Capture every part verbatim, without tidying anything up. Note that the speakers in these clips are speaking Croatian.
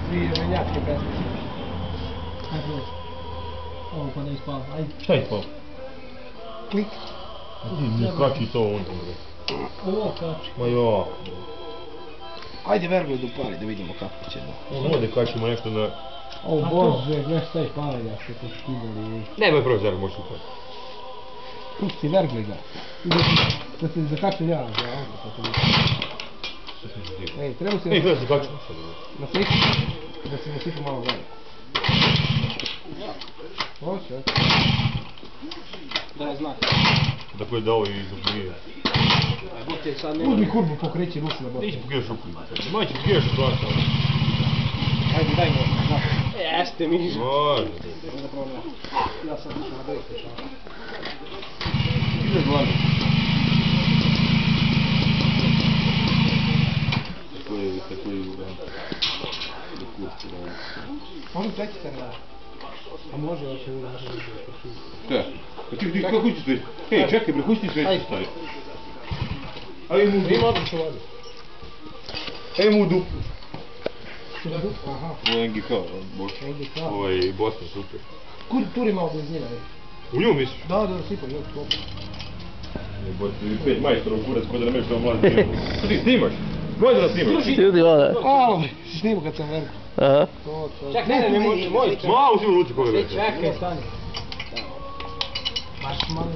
Svi ježenjačke pesmice. Ajde, prođi. Ovo pa ne ispava, ajde. Šta je ispao? Klik. Ne kači to onda. Ovo kači. Ma jo. Ajde Vergold upali da vidimo kako će da. On ovdje kačimo nešto na... O bože, gledaj šta je palja što to skidali. Nemoj prvo zar možeš upati. Pusti Vergolda. Da se zakačem ja za auto pa to vidim. Ej, treba se... Ej, treba se kačimo. Na sliku. Da se na sliku malo gledaj. Hoće, hoće. Daj znak. Tako je dao i izopnije. Uzmi kurbu pokreći rusi na botu. Neće pogledaš ruku. Neće pogledaš u glasa. Ajde, daj mi znak. Jeste mi. Može. Ja sam išao na dojke. Ide glavno. Tako je, tako je uran. Do kurci, da. Može treći se ne. A može, ali će uran. Šta? Pa ti, ti, kako ćeš sve? Hej, čekaj bre, hoći ti sveći staviti? Ajde mu u dupu. Ima odlično vodi. Ajde mu u dupu. Aha. Ovo je N G K, Bosna. N G K. Ovo je i Bosna, super. Kur turi malo bez njega. U nju misliš? Da, da, sipam, još to. Jebote, pet majstora u kurac, ko da ne meš tamo mladi snimaš. Što ti snimaš? Možda da snimaš? Ljudi vole. Alo, snimu kad sam veliko. Aha. Čak, ne, ne, ne, moj, moj. Malo si u ruci koga već. Čekaj, stani. Baš malo.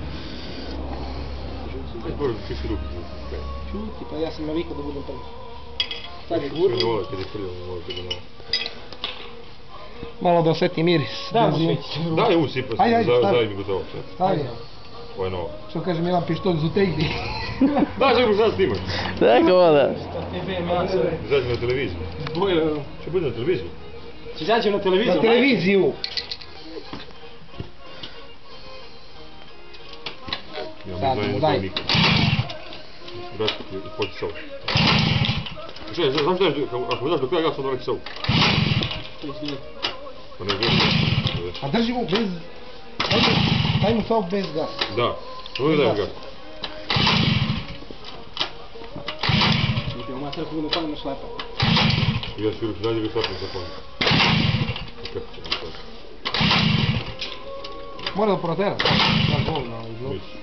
Ajde, prvo da čisti ruku. Čuti, pa ja sam navikao da budem prvi. Sad je Sve gurno. ne vole kad je prljavo, ne vole kad je malo. Malo da osjetim miris. Da, sveći. Daj ovu sipa, Ajde, ajde, stavi. zajedno gotovo sve. Stavi. Ovo je novo. Što kaže Milan Pištolj, zutegni. Daj, čekaj, šta snimaš? Neko vole. Izađi na televiziju. Će biti na televiziju? Će izađe na televiziju? Na televiziju. Ja Sad, mi zovem daj. svoj mikrofon. Vratite ti i pođi sovu. Čekaj, znaš šta je, ako me daš do kraja gasa, onda neki sovu. Pa ne znam. A drži mu bez... Daj mu, daj mu sob bez gasa. Da, ovo je dajem gas. Čekaj, u mater kako ne palim na šlepa. I ja ću ruku dalje ga šlapim za pomoć. Kako će nam to? Mora da protera. Da, gol na izlogu. Misliš?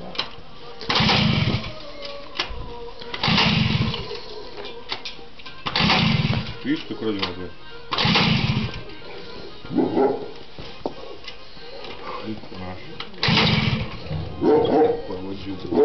Vidiš kako rađe na sve? Niko naš. Pa ovo je džubo.